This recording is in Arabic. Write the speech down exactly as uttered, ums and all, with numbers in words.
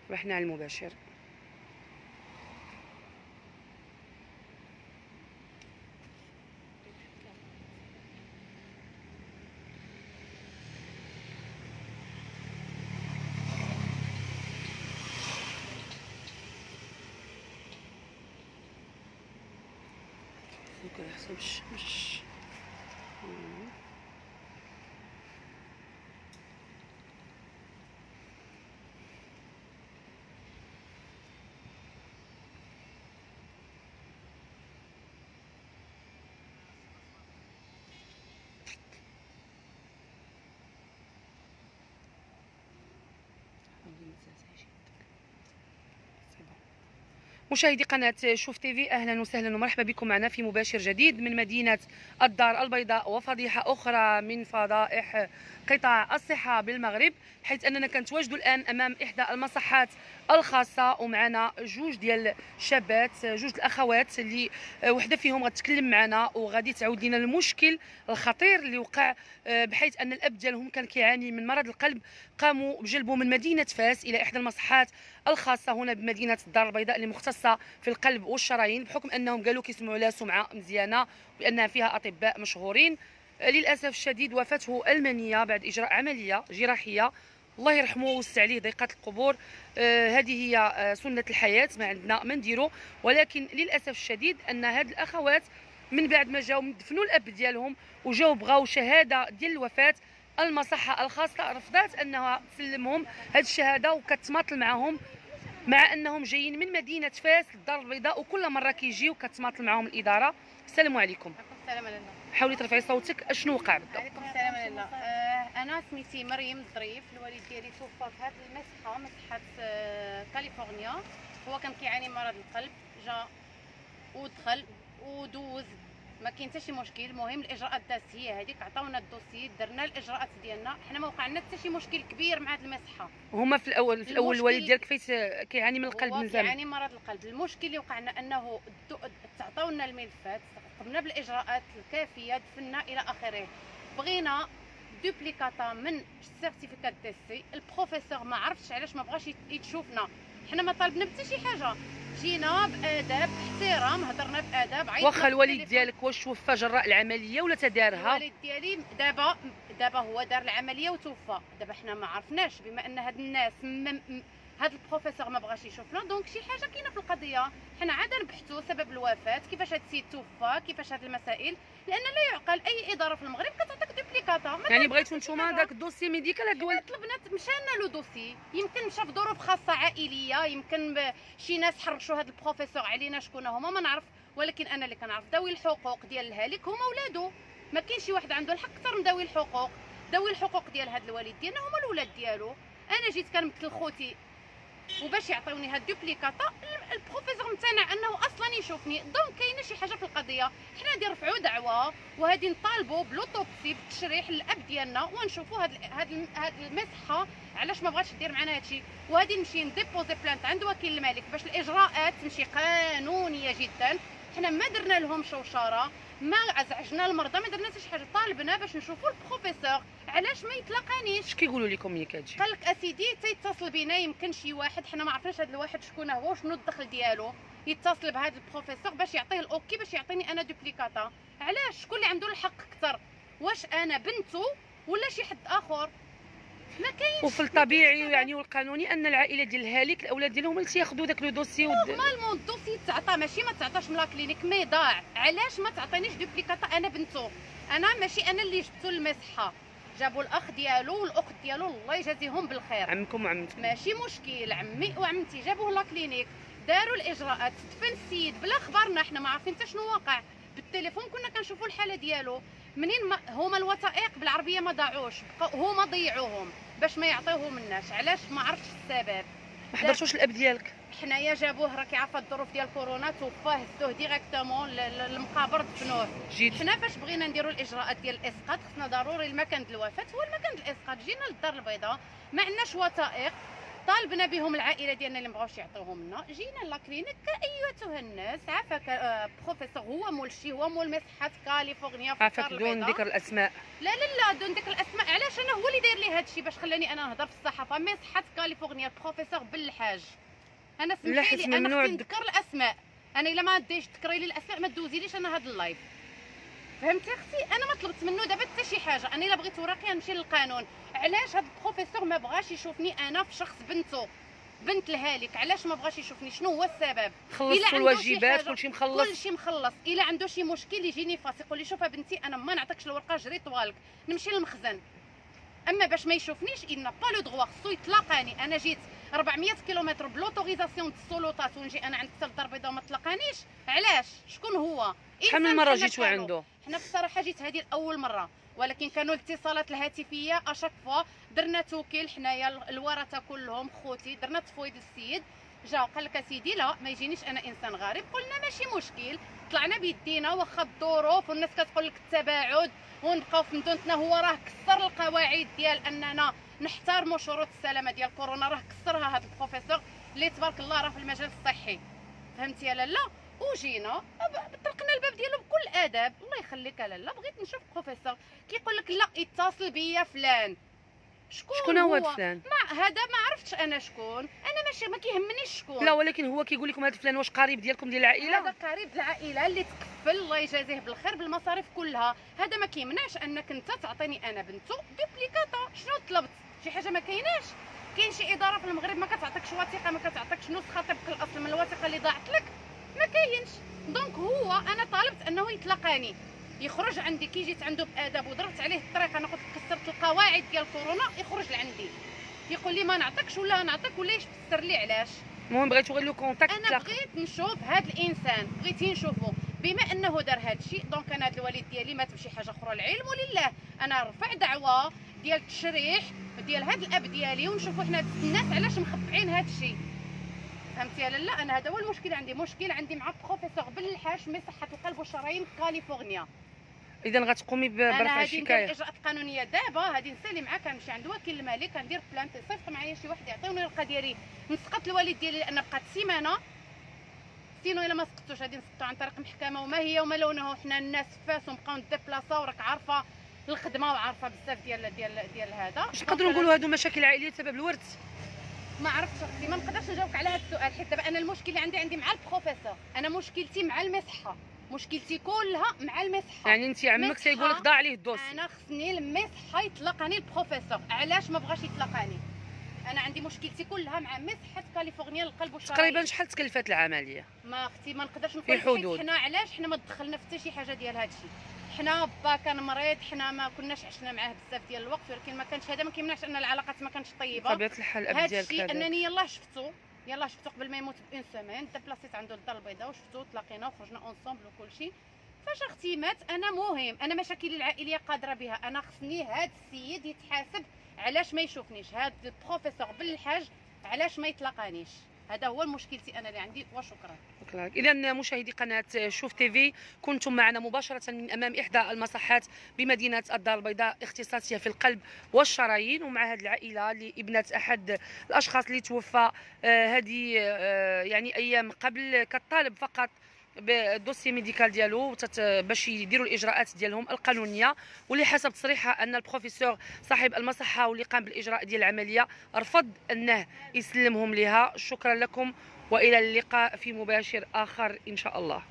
رحنا على المباشر. ممكن احسن الشمس. مشاهدي قناة شوف تيفي، أهلا وسهلا ومرحبا بكم معنا في مباشر جديد من مدينة الدار البيضاء وفضيحة أخرى من فضائح قطاع الصحة بالمغرب، حيث أننا كنتواجدوا الآن أمام إحدى المصحات الخاصة ومعنا جوج ديال الشابات، جوج الأخوات اللي وحدة فيهم غتكلم معنا وغادي تعاود لنا المشكل الخطير اللي وقع، بحيث أن الأب ديالهم كان كيعاني من مرض القلب. قاموا بجلبه من مدينة فاس إلى إحدى المصحات الخاصة هنا بمدينة الدار البيضاء اللي مختصة في القلب والشرايين، بحكم أنهم قالوا كيسمعوا لها سمعة مزيانة وبأنها فيها أطباء مشهورين. للأسف الشديد وفاته المنية بعد إجراء عملية جراحية، الله يرحمه ويوسع عليه ضيقات القبور. آه هذه هي آه سنة الحياة، ما عندنا ما نديرو. ولكن للأسف الشديد أن هاد الأخوات من بعد ما جاو دفنوا الأب ديالهم وجاو بغاو شهادة ديال الوفاة، المصحة الخاصة رفضت أنها تسلمهم هذه الشهادة وكتماطل معهم، مع أنهم جايين من مدينة فاس للدار البيضاء وكل مرة كيجيو كتماطل معهم الإدارة. السلام عليكم. عليكم السلام عليكم. حاولي ترفعي صوتك، اشنو وقع بالضبط؟ عليكم السلام عليكم. آه انا سميتي مريم الظريف، الوالد ديالي توفى في هذه المسحه، مسحه آه كاليفورنيا. هو كان كيعاني من مرض القلب، جا ودخل ودوز، ما كاين حتى شي مشكل. المهم الاجراءات دازت هي هذيك، عطاونا الدوسي، درنا الاجراءات ديالنا، حنا ما وقع لنا حتى شي مشكل كبير مع هذه المسحه. هما في الاول في الاول الوالد ديالك فايت كيعاني من القلب من زمان؟ كيعاني من مرض القلب. المشكل اللي وقع لنا انه تعطاونا الملفات، قمنا بالاجراءات الكافيه، دفنا الى اخره. بغينا دوبليكاتا من السيرتيفيكات دي سي. البروفيسور ما عرفتش علاش ما بغاش يتشوفنا، حنا ما طالبنا حتى شي حاجه، جينا باداب باحترام، هضرنا باداب. واخا الوالد ديالك واش توفى جراء العمليه ولا تدارها؟ الوالد ديالي دابا دابا هو دار العمليه وتوفى. دابا حنا ما عرفناش، بما ان هاد الناس هاد البروفيسور ما بغاش يشوفنا، دونك شي حاجه كاينه في القضيه. حنا عاد نبحثوا سبب الوفاه، كيفاش هاد السيد توفى، كيفاش هاد المسائل، لان لا يعقل اي اداره في المغرب كتعطيك دوبليكاتا. يعني بغيتوا نتوما داك الدوسي ميديكال هاد الوالد؟ طلبنا، مشانا له دوسي، يمكن مشى في ظروف خاصه عائليه، يمكن شي ناس حرشوا هاد البروفيسور علينا شكون هما ما نعرف، ولكن انا اللي كنعرف ذوي الحقوق ديال الهالك هما ولادو. ما كاين شي واحد عنده الحق اكثر من ذوي الحقوق. ذوي الحقوق ديال هاد الوالد ديالنا هما الولاد ديالو. انا جيت كنمثل خوتي وباش يعطيوني هاد الدوبليكاتا، البروفيسور امتنع انه اصلا يشوفني. دونك كاينه شي حاجه في القضيه، حنا غادي نرفعوا دعوه وهادي نطالبوا بلوتوبسي، بالتشريح للاب ديالنا، ونشوفوا هاد هاد هاد المسحه علاش ما بغاتش دير معنا هادشي. وهادي نمشي نديبوزي بلانت عند وكيل الملك باش الاجراءات تمشي قانونيه جدا. حنا ما درنا لهم شوشره، ما ازعجنا المرضى، ما درنا حتى شي حاجه. طالبنا باش نشوفوا البروفيسور علاش ما يتلاقانيش. اش كيقولوا لكم ملي كتجي؟ قال لك اسيدي تيتصل بينا، يمكن شي واحد، حنا ما عرفناش هذا الواحد شكون هو وشنو الدخل ديالو، يتصل بهذا البروفيسور باش يعطيه الاوكي باش يعطيني انا دوبليكاتا. علاش؟ شكون اللي عنده الحق اكثر؟ واش انا بنته ولا شي حد اخر؟ ما كاينش. وفي الطبيعي يعني والقانوني ان العائله ديال الهالك الاولاد ديالهم اللي تياخذوا داك لو دوسي. نورمالمون الدوسي تعطى، ماشي ما تعطاش من لا كلينيك، مي ضاع. علاش ما تعطينيش دوبليكاتا؟ انا بنته، انا ماشي انا اللي جبتو المسحه، جابوا الاخ ديالو والاخت ديالو، الله يجازيهم بالخير. عمكم وعمتكم ماشي مشكل، عمي وعمتي جابوه لا كلينيك، داروا الاجراءات، دفن السيد بلا خبرنا، حنا ما عارفين حتى شنو واقع. بالتليفون كنا كنشوفوا الحاله ديالو. منين ما هما الوثائق بالعربيه ما ضاعوش، هما ضيعوهم باش ما يعطيوهم الناس. علاش؟ ما عرفتش السبب. ما حضرتوش الاب ديالك؟ حنايا جابوه، راكي عارفه الظروف ديال كورونا، توفاه هزوه ديريكتومون للمقابر دفنوه. جيت حنا فاش بغينا نديروا الاجراءات ديال الاسقاط، خصنا ضروري المكان ديال الوفاه هو المكان ديال الاسقاط. جينا للدار البيضاء، ما عندناش وثائق، طالبنا بهم العائله ديالنا اللي مبغاوش يعطيوهم لنا، جينا لاكلينيك ايتها الناس. عافاك آه، بروفيسور هو مول الشي، هو مول مصحه كاليفورنيا في عافاك الدار بدون البيضاء. ذكر الاسماء. لا لا لا دون ذكر الاسماء. علاش؟ انا هو اللي داير لي هذا الشيء باش خلاني انا نهضر في الصحافه. مصحه كاليفورنيا البروفيسور بالحاج. انا لا سمحي حيت لي انا ممنوع خصني نذكر الاسماء. انا الا ما ديش تذكري لي الاسماء ما دوزيليش انا هذا اللايف. فهمتي اختي؟ انا ما طلبت منه دابا حتى شي حاجه. انا الا بغيت وراقي نمشي للقانون. علاش هذا البروفيسور ما بغاش يشوفني انا في شخص بنته، بنت الهالك؟ علاش ما بغاش يشوفني؟ شنو هو السبب؟ خلصتوا الواجبات كلشي مخلص؟ كلشي مخلص. الا عنده شي مشكل يجيني فاس يقول لي شوف بنتي انا ما نعطيكش الورقه جري طوالك نمشي للمخزن. اما باش ما يشوفنيش il n'a pas le droit، خصو يتلاقاني. انا جيت أربعمية كيلومتر بلوتوريزاسيون د السلطات ونجي انا عند حتى الدار البيضاء وما تلاقانيش. علاش؟ شكون هو؟ شحال من مره جيتوا عنده؟ حنا بصراحه جيت هذه اول مره، ولكن كانوا الاتصالات الهاتفيه اشاك فوا. درنا توكيل حنايا الورثه كلهم خوتي، درنا تفويض للسيد. جا قال لك اسيدي لا ما يجينيش انا انسان غريب. قلنا ماشي مشكل، طلعنا بيدينا واخا الظروف والناس كتقول لك التباعد ونبقاو في مدنتنا. هو راه كسر القواعد ديال اننا نحترموا شروط السلامه ديال كورونا، راه كسرها هذا البروفيسور اللي تبارك الله راه في المجال الصحي. فهمتي يا لاله؟ وجينا طرقنا الباب ديالو بكل ادب. الله يخليك يا لاله بغيت نشوف بروفيسور. كيقول لك لا اتصل بيا فلان. شكون, شكون هو هذا فلان؟ ما هذا ما عرفتش انا شكون. انا ماشي ما كيهمنيش شكون. لا ولكن هو كيقول لكم هذا فلان واش قريب ديالكم ديال العائله؟ هذا قريب العائله اللي تكفل الله يجازيه بالخير بالمصاريف كلها. هذا ما كيمنعش انك انت تعطيني انا بنته دوبليكاتا. شنو طلبت؟ شي حاجه ما كايناش. كاين شي اداره في المغرب ما كتعطيكش وثيقه، ما كتعطيكش نسخه طبق الاصل من الوثيقه اللي ضاعت لك؟ ما كاينش. دونك هو انا طالبت انه يتلقاني، يخرج عندي. كي جيت عنده بادب وضربت عليه الطريق، انا قلت كسرت القواعد ديال كورونا، يخرج لعندي يقول لي ما نعطيكش ولا نعطيك ولا يفسر لي علاش. المهم بغيتو غير لو كونتاكت. انا بغيت نشوف هذا الانسان، بغيت نشوفه بما انه دار هذا الشيء. دونك انا هذا الوالد ديالي مات بشي حاجه اخرى، العلم ولله. انا رفع دعوه ديال التشريح ديال هذا الاب ديالي ونشوفوا حنا الناس علاش مخبعين هذا الشيء. فهمتي يا لاله؟ انا هذا هو المشكل عندي. مشكل عندي مع بروفيسور بالحاش من صحه القلب والشرايين في كاليفورنيا. اذا غتقومي برفع انا غادي ندير الشكايه؟ الاجراءات القانونيه دابا. غادي نسالي معاه، كنمشي عند وكيل المالي كندير بلانت. صيفط معايا شي واحد يعطيوني الورقه ديالي نسقط الوالد ديالي لان بقات سيمانه. سينو الا ما سقطتوش غادي نسقطو عن طريق محكمه وما هي وما لونه. حنا الناس فاس ونبقاو نديبلاصاو، راك عارفه الخدمه وعارفه بزاف ديال ديال ديال هذا. واش نقدروا نقولوا هادو مشاكل عائليه بسبب الورث؟ ما عرفتش اختي، ما نقدرش نجاوبك على هذا السؤال حيت دابا انا المشكل اللي عندي عندي مع البروفيسور. انا مشكلتي مع المصحه، مشكلتي كلها مع المصحه. يعني انت عمك تيقول لك ضاع عليه الدوسي؟ انا خصني المصحه يطلقني البروفيسور. علاش ما بغاش يطلقني؟ انا عندي مشكلتي كلها مع مصحه كاليفورنيا للقلب والشرايين. تقريبا شحال تكلفت العمليه؟ ما اختي ما نقدرش نقول في حدود. حنا علاش حنا ما دخلنا في حتى شي حاجه ديال هذا الشيء. حنا با كان مريض، حنا ما كناش عشنا معاه بزاف ديال الوقت، ولكن ما كانش هذا ما كيمنعش ان العلاقات ما كانتش طيبه. بطبيعه الحال الاب هذا ديالك الشيء هذا انني يلاه شفتو يلاه شفتو قبل ما يموت بان سيمين. دبلاسيت عنده الدار البيضاء وشفتو تلاقينا وخرجنا اونصومبل وكل شيء. فاش اختي مات انا مهم، انا مشاكلي العائليه قادره بها. انا خصني هذا السيد يتحاسب علاش ما يشوفنيش. هذا البروفيسور بالحاج علاش ما يتلاقانيش. هذا هو مشكلتي انا اللي عندي وشكرا. اذا مشاهدي قناه شوف تيفي، كنتم معنا مباشره من امام احدى المصحات بمدينه الدار البيضاء اختصاصيه في القلب والشرايين، ومع هذه العائله اللي ابنه احد الاشخاص اللي توفى هذه يعني ايام قبل، كطالب فقط بالدوسي ميديكال ديالو باش يديروا الاجراءات ديالهم القانونيه، واللي حسب تصريحها ان البروفيسور صاحب المصحه واللي قام بالاجراء ديال العمليه رفض انه يسلمهم لها. شكرا لكم والى اللقاء في مباشر اخر ان شاء الله.